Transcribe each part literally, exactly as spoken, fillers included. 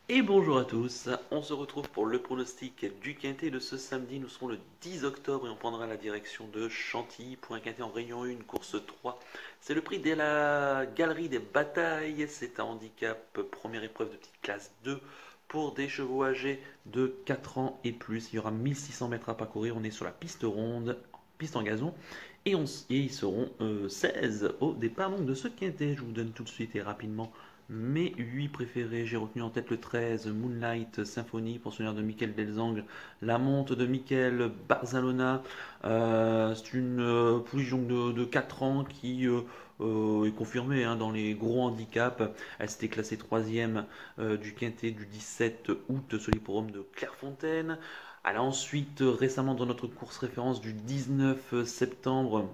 Et bonjour à tous, on se retrouve pour le pronostic du Quintet de ce samedi. Nous serons le dix octobre et on prendra la direction de Chantilly pour un Quintet en Réunion un, course trois. C'est le prix de la Galerie des Batailles, c'est un handicap première épreuve de petite classe deux pour des chevaux âgés de quatre ans et plus. Il y aura mille six cents mètres à parcourir, on est sur la piste ronde, piste en gazon. Et, on, et ils seront euh, seize au départ donc, de ce Quintet. Je vous donne tout de suite et rapidement mes huit préférés. J'ai retenu en tête le treize, Moonlight Symphony, pensionnaire de Michael Delzang. La monte de Michael Barzalona. Euh, c'est une euh, pouliche donc de, de quatre ans qui euh, euh, est confirmée hein, dans les gros handicaps. Elle s'était classée troisième euh, du Quintet du dix-sept août sur l'hippodrome de Clairefontaine. Elle a ensuite, euh, récemment dans notre course référence du dix-neuf septembre,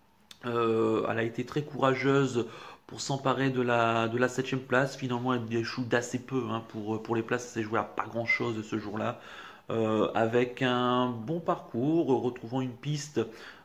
euh, elle a été très courageuse pour s'emparer de la, de la septième place. Finalement, elle échoue d'assez peu hein, pour, pour les places. Ça s'est joué à pas grand chose ce jour-là. Euh, avec un bon parcours, retrouvant une piste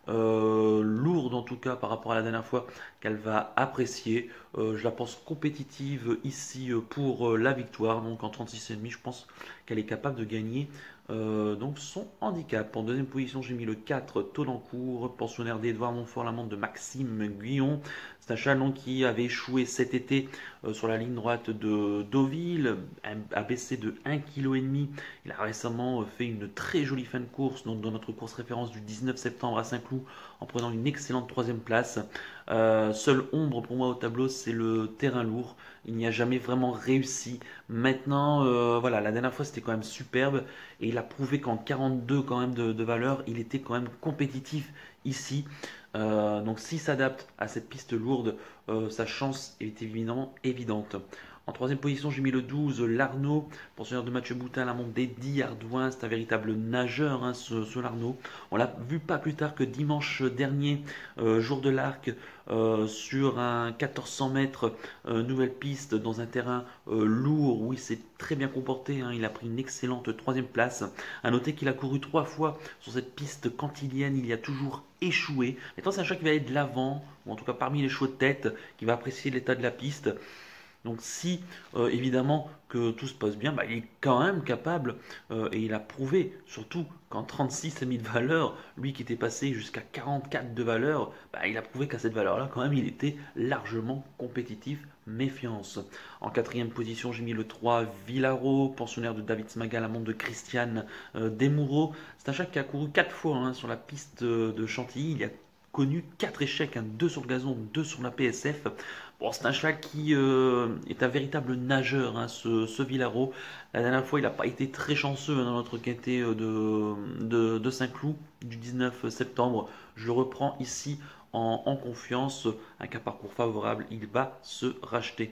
euh, lourde en tout cas par rapport à la dernière fois qu'elle va apprécier. Euh, je la pense compétitive ici pour la victoire. Donc en trente-six virgule cinq, je pense qu'elle est capable de gagner euh, donc son handicap. En deuxième position, j'ai mis le quatre, Tonnancourt, pensionnaire d'Edouard Montfort, l'amende de Maxime Guyon. C'est un chaland qui avait échoué cet été euh, sur la ligne droite de Deauville, a baissé de un virgule cinq kg. Il a récemment fait une très jolie fin de course donc dans notre course référence du dix-neuf septembre à Saint-Cloud en prenant une excellente troisième place. Euh, seule ombre pour moi au tableau, c'est le terrain lourd. Il n'y a jamais vraiment réussi. Maintenant, euh, voilà, la dernière fois c'était quand même superbe et il a prouvé qu'en quarante-deux quand même de, de valeur, il était quand même compétitif ici. Euh, donc s'il s'adapte à cette piste lourde, euh, sa chance est évidemment évidente. En troisième position, j'ai mis le douze, Larnaud, pensionnaire de Mathieu Boutin, la montre d'Eddie Ardouin. C'est un véritable nageur, hein, ce, ce Larnaud. On l'a vu pas plus tard que dimanche dernier, euh, jour de l'Arc, euh, sur un quatorze cents mètres, euh, nouvelle piste, dans un terrain euh, lourd, où il s'est très bien comporté. Hein. Il a pris une excellente troisième place. À noter qu'il a couru trois fois sur cette piste cantilienne, il y a toujours échoué. Maintenant, c'est un chat qui va aller de l'avant, ou en tout cas parmi les chevaux de tête, qui va apprécier l'état de la piste. Donc si euh, évidemment que tout se passe bien, bah, il est quand même capable, euh, et il a prouvé surtout qu'en trente-six a mis de valeur, lui qui était passé jusqu'à quarante-quatre de valeur, bah, il a prouvé qu'à cette valeur-là quand même il était largement compétitif. Méfiance. En quatrième position, j'ai mis le trois, Villaro, pensionnaire de David Smaga, la montre de Christiane euh, Desmoureaux. C'est un chat qui a couru quatre fois hein, sur la piste de Chantilly. Il a connu quatre échecs, hein, deux sur le gazon, deux sur la P S F. Bon, c'est un cheval qui euh, est un véritable nageur, hein, ce, ce Villaro. La dernière fois, il n'a pas été très chanceux hein, dans notre quintet euh, de, de, de Saint-Cloud du dix-neuf septembre. Je le reprends ici en, en confiance. Avec un parcours favorable, il va se racheter.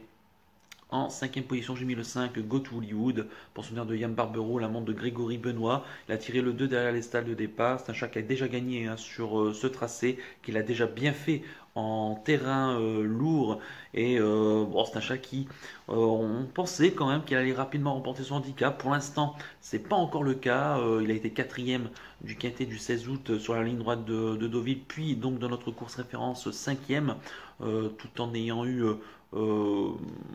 En cinquième position, j'ai mis le cinq, Go to Hollywood, pensionnaire de Yann Barbero, la montre de Grégory Benoît. Il a tiré le deux derrière les stalles de départ. C'est un chat qui a déjà gagné hein, sur euh, ce tracé, qu'il a déjà bien fait en terrain euh, lourd. Et euh, bon, c'est un chat qui, euh, on pensait quand même qu'il allait rapidement remporter son handicap. Pour l'instant, c'est pas encore le cas. Euh, il a été quatrième du quintet du seize août sur la ligne droite de, de Deauville, puis donc dans notre course référence cinquième, euh, tout en ayant eu euh, euh,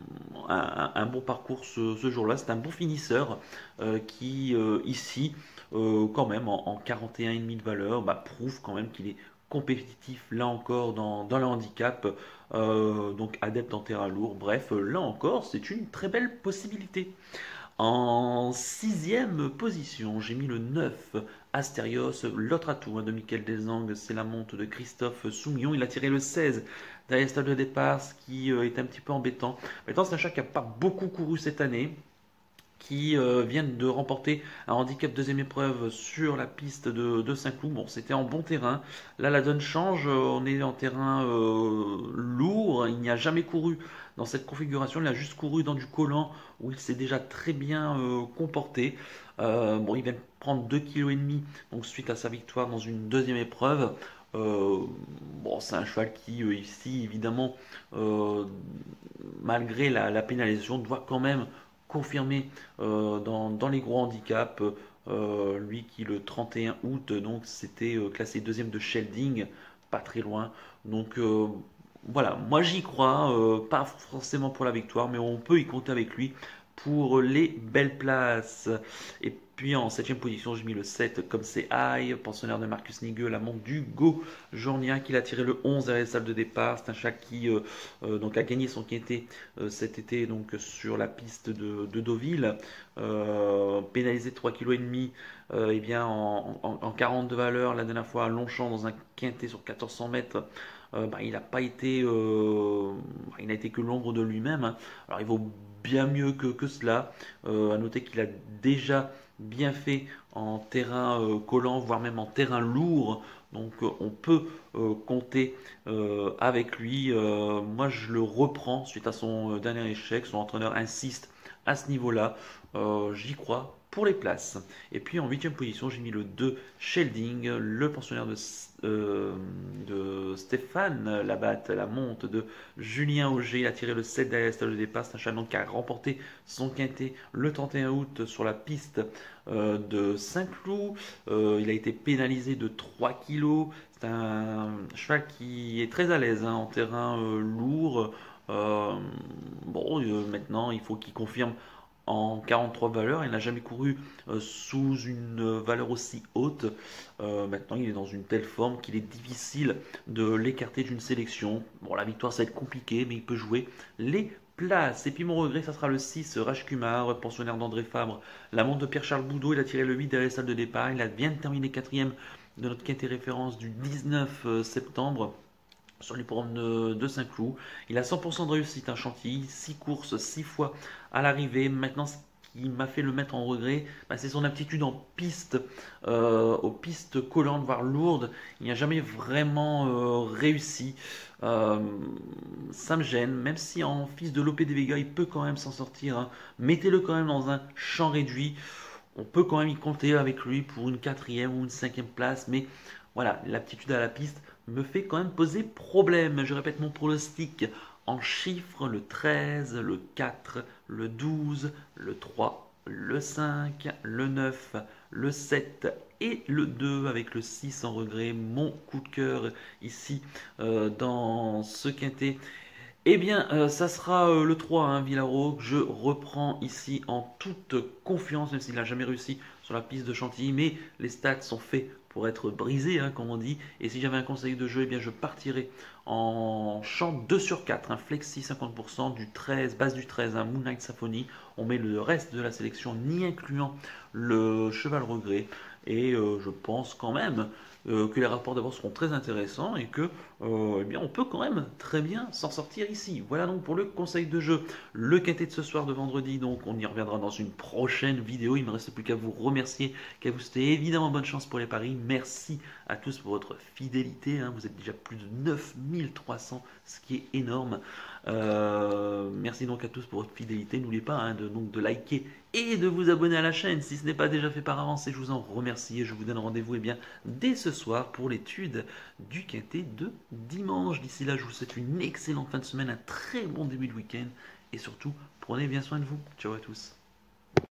un, un bon parcours ce, ce jour-là. C'est un bon finisseur euh, qui, euh, ici, euh, quand même, en, en quarante et un virgule cinq de valeur, bah, prouve quand même qu'il est compétitif là encore dans, dans le handicap, euh, donc adepte en terrain lourd. Bref, là encore, c'est une très belle possibilité. En sixième position, j'ai mis le neuf, Astérios, l'autre atout hein, de Michael Delzang, c'est la monte de Christophe Soumillon. Il a tiré le seize derrière le stade de départ, ce qui euh, est un petit peu embêtant. Maintenant, c'est un chat qui n'a pas beaucoup couru cette année, qui euh, viennent de remporter un handicap deuxième épreuve sur la piste de, de Saint-Cloud. Bon, c'était en bon terrain. Là, la donne change. On est en terrain euh, lourd. Il n'y a jamais couru dans cette configuration. Il a juste couru dans du collant où il s'est déjà très bien euh, comporté. Euh, bon, il vient de prendre deux virgule cinq kg donc suite à sa victoire dans une deuxième épreuve. Euh, bon, c'est un cheval qui, euh, ici, évidemment, euh, malgré la, la pénalisation, doit quand même confirmé euh, dans, dans les gros handicaps. Euh, lui qui le trente et un août, donc c'était euh, classé deuxième de Shelding, pas très loin. Donc euh, voilà, moi j'y crois, euh, pas forcément pour la victoire, mais on peut y compter avec lui pour les belles places. Et puis en septième position, j'ai mis le sept comme c'est High, pensionnaire de Marcus Nigel, la montre d'Hugo Journien qui l'a tiré le onze derrière les salles de départ. C'est un chat qui euh, euh, donc a gagné son quintet euh, cet été donc, sur la piste de, de Deauville, euh, pénalisé de trois virgule cinq kg euh, eh bien, en, en, en quarante de valeur la dernière fois à Longchamp dans un quintet sur quatorze cents mètres. Euh, bah, il n'a pas été, euh, il n'a été que l'ombre de lui-même. Hein. Alors il vaut bien mieux que, que cela. Euh, à noter qu'il a déjà bien fait en terrain euh, collant, voire même en terrain lourd. Donc euh, on peut euh, compter euh, avec lui. Euh, moi je le reprends suite à son euh, dernier échec. Son entraîneur insiste à ce niveau-là. Euh, J'y crois pour les places. Et puis en huitième position, j'ai mis le deux Shelding, le pensionnaire de, euh, de Stéphane Labatte, la monte de Julien Auger. Il a tiré le sept derrière le départ. C'est un chat qui a remporté son quintet le trente et un août sur la piste euh, de Saint-Cloud. Euh, il a été pénalisé de trois kilos. C'est un cheval qui est très à l'aise hein, en terrain euh, lourd. Euh, bon, euh, maintenant, il faut qu'il confirme en quarante-trois valeurs. Il n'a jamais couru euh, sous une valeur aussi haute. Euh, maintenant, il est dans une telle forme qu'il est difficile de l'écarter d'une sélection. Bon, la victoire, ça va être compliqué, mais il peut jouer les places. Et puis mon regret, ça sera le six, Rajkumar, pensionnaire d'André Fabre. La montre de Pierre-Charles Boudot, il a tiré le huit derrière la salle de départ. Il vient de terminer quatrième de notre quintet référence du dix-neuf septembre sur les programmes de, de Saint-Cloud. Il a cent pour cent de réussite, un Chantilly, six courses, six fois à l'arrivée. Maintenant, ce qui m'a fait le mettre en regret, bah, c'est son aptitude en piste, euh, aux pistes collantes, voire lourdes. Il n'a jamais vraiment euh, réussi. Euh, ça me gêne, même si en fils de Lopé de Vega, il peut quand même s'en sortir. Hein. Mettez-le quand même dans un champ réduit. On peut quand même y compter avec lui pour une quatrième ou une cinquième place, mais voilà, l'aptitude à la piste me fait quand même poser problème. Je répète mon pronostic en chiffres, le treize, le quatre, le douze, le trois, le cinq, le neuf, le sept et le deux avec le six sans regret. Mon coup de cœur ici euh, dans ce quintet. Eh bien, euh, ça sera euh, le trois, hein, Villaro, que je reprends ici en toute confiance, même s'il n'a jamais réussi sur la piste de Chantilly, mais les stats sont faits pour être brisés, hein, comme on dit, et si j'avais un conseil de jeu, eh bien, je partirais en champ deux sur quatre, un flexi cinquante pour cent, du treize, base du treize, un Moonlight Symphony, on met le reste de la sélection, ni incluant le cheval regret, et euh, je pense quand même euh, que les rapports d'abord seront très intéressants et que euh, eh bien, on peut quand même très bien s'en sortir ici. Voilà donc pour le conseil de jeu. Le quintet de ce soir de vendredi, donc on y reviendra dans une prochaine vidéo. Il ne me reste plus qu'à vous remercier, qu'à vous souhaiter évidemment bonne chance pour les paris. Merci à tous pour votre fidélité. Hein. Vous êtes déjà plus de neuf mille trois cents, ce qui est énorme. Euh, merci donc à tous pour votre fidélité. N'oubliez pas hein, de, donc, de liker et de vous abonner à la chaîne si ce n'est pas déjà fait par avance. Et je vous en remercie et je vous donne rendez-vous eh bien, dès ce soir pour l'étude du quintet de dimanche. D'ici là, je vous souhaite une excellente fin de semaine, un très bon début de week-end et surtout, prenez bien soin de vous. Ciao à tous.